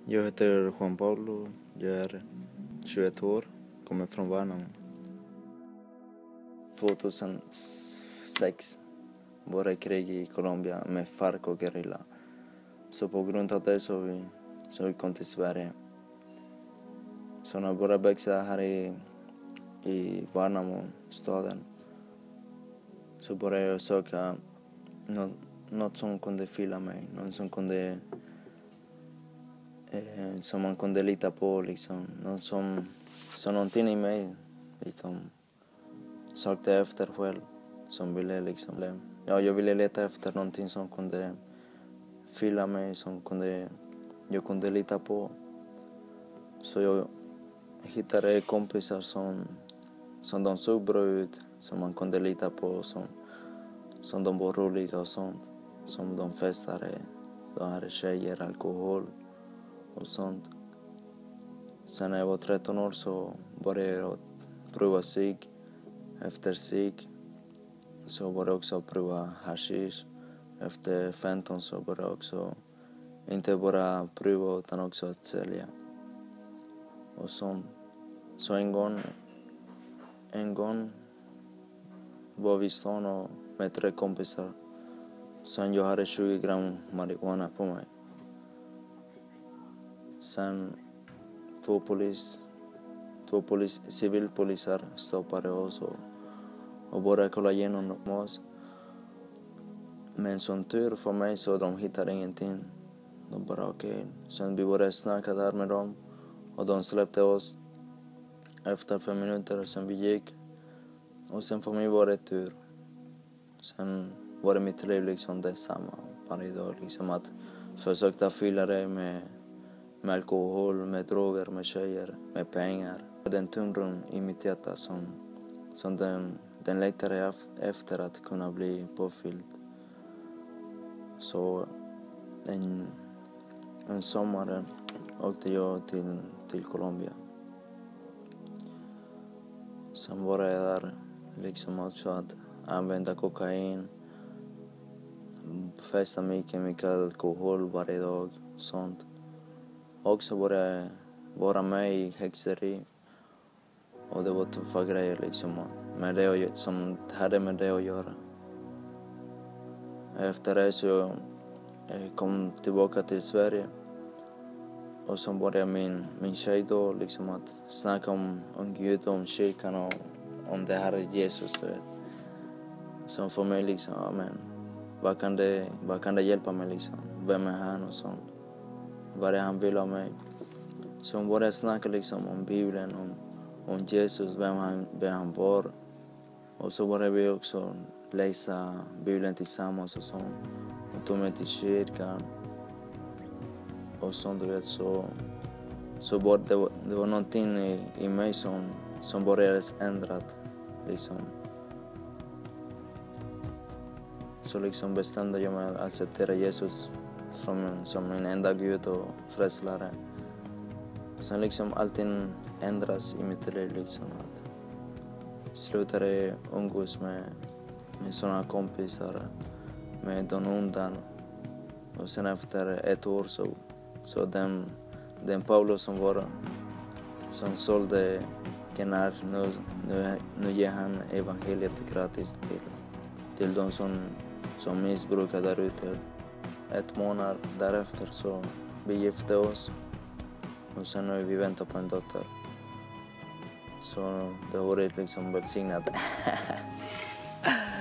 Jag heter Juan Pablo, jag är 21 år, kommer från Värnamo. 2006 var det krig i Colombia med FARC och gerilla. Så på grund av det så vi kom till Sverige. Så när jag började växa här i Värnamo, staden, så började jag söka något som kunde fylla mig, något som kunde som man kunde lita på, liksom. Något som någonting i mig liksom sökte efter själv, som ville liksom, jag ville leta efter någonting som kunde fylla mig, som jag kunde lita på. Så jag hittade kompisar som de såg bra ut, som man kunde lita på, som de var roliga och sånt, som de festade, de hade tjejer, alkohol och sånt. Sen när jag var 13 år så började jag prova cigg. Efter cigg så började jag också prova hashish. Efter 15 så började jag också inte bara prova utan också att sälja och sånt. Så en gång var vi i stan och med 3 kompisar. Sen jag hade 20 gram marijuana på mig. Sen två civilpoliser stoppade oss och började kolla igenom oss. Men som tur för mig så de hittade ingenting. De bara okej. Sen vi började snacka där med dem och de släppte oss efter 5 minuter. Sen vi gick. Och sen för mig var det tur. Sen var det mitt liv liksom detsamma varje dag. Liksom att försöka fylla det med alkohol, med droger, med tjejer, med pengar. Den tomrum i mitt hjärta som den längtade efter att kunna bli påfylld. Så en sommar åkte jag till Colombia. Sen var jag där liksom också att använda kokain, festa mycket alkohol varje dag, sånt. Också började vara med i häxeri. Och det var tuffa grejer liksom, med det som hade med det att göra. Efter det så jag kom tillbaka till Sverige. Och så började min tjej då liksom att snacka om Gud, om kyrkan och om det här Jesus. Som för mig liksom, ja, men vad kan det hjälpa mig liksom? Vem är han och sånt? Vad är han vill av mig? Så hon började snacka liksom om Bibeln, om Jesus, vem han var. Och så började vi också läsa Bibeln tillsammans och sånt. Hon tog mig till kyrkan. Och sånt, du vet, så det var någonting i mig som började ändras liksom. Så liksom bestämde jag mig att acceptera Jesus som min enda Gud och frälsare. Sen liksom allting ändras i mitt liv liksom. Att slutade umgås med såna kompisar, med de undan. Och sen efter 1 år så den Paolo som sålde genar, nu ger han evangeliet gratis till de som missbrukar där ute. 1 månad därefter så vi gifte oss. Och sen har vi väntat på en dotter. Så det har varit liksom välsignat.